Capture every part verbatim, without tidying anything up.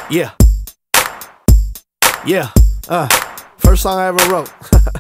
Yeah. Yeah. Uh, first song I ever wrote.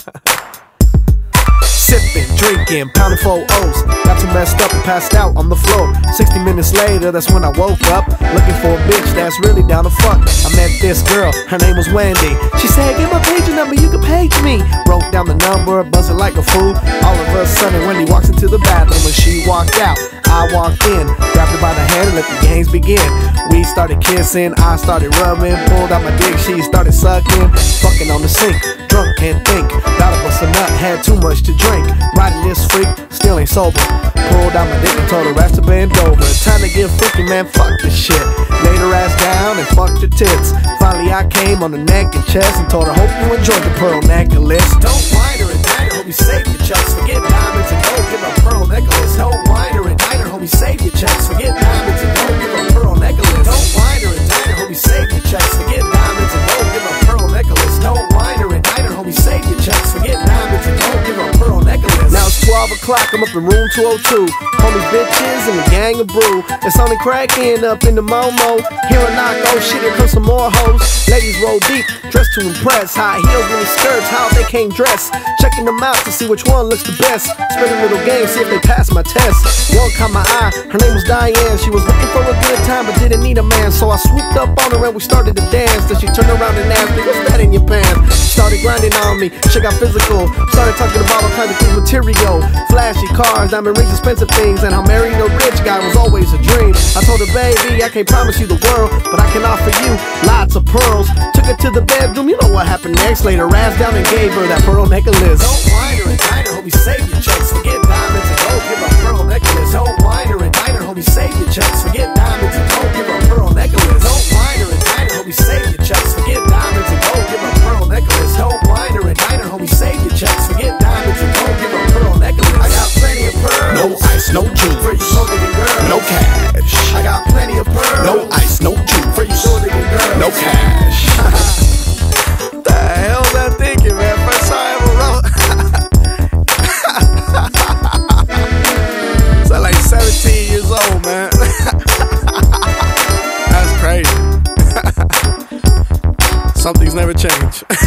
Sipping, drinking, pounding four O's. Got too messed up and passed out on the floor. Sixty minutes later, that's when I woke up, looking for a bitch that's really down to fuck. I met this girl, her name was Wendy. She said, "Give my pager number, you can page me." Wrote down the number, buzzing like a fool. All of a sudden, Wendy walks into the bathroom. When she walked out, I walked in, grabbed her by the hand and let the games begin. We started kissing, I started rubbing, pulled out my dick, she started sucking, fucking on the sink, drunk can't think, got a bust a nut, had too much to drink, riding this freak, still ain't sober, pulled out my dick and told her ass to bend over, time to get freaky, man, fuck this shit, laid her ass down and fucked her tits, finally I came on the neck and chest and told her, hope you enjoyed the pearl necklace. Don't whine her and dine her, homie, save your checks, forget diamonds and don't give a pearl necklace. Don't whine her and dine her, homie, save your checks, forget diamonds and don't give a pearl necklace. Don't whine her and dine her, homie, save your checks, forget diamonds and don't give a pearl necklace. Don't whine her and dine her, homie, save your checks, forget diamonds and don't give a pearl necklace. Now it's twelve o'clock, I'm up in room two oh two, homies, bitches, and a gang of brew. It's only cracking up in the Momo. Hear a knock, oh shit, here comes some more hoes. Ladies roll deep, dressed to impress. High heels, mini skirts, how they came dressed. Checking them out to see which one looks the best. Spin a little game, see if they pass my test. One caught my eye, her name was Diane. She was looking for a good time but didn't need a man. So I swooped up on her and we started to dance. Then she turned around and asked me, what's that in your pants? Started grinding on me, shit got physical. Started talking about all kinds of cool material. Flashy cars, diamond rings, expensive things. And how marrying a rich guy was always a dream. I told her, baby, I can't promise you the world, but I can offer you lots of pearls. Took her to the bedroom, you know what happened next. Laid her ass down and gave her that pearl necklace. Don't whine her and dine her, homie, save your checks, forget diamonds and don't give a pearl necklace. Don't whine her and dine her, homie, save your checks, forget diamonds and don't give a pearl necklace. Don't whine her and dine her, homie, save your checks, forget diamonds and don't give a pearl necklace. Don't whine her and dine her, homie, save your checks, forget diamonds and don't give a pearl necklace. I got plenty of pearls, no ice, no juice, for you short-digging girls, no cash. I got plenty of pearls, no ice, no juice, for you short-digging girls, no cash. What the hell was I thinking, man? First song I ever wrote. So like seventeen years old, man. That's crazy. Some things never change.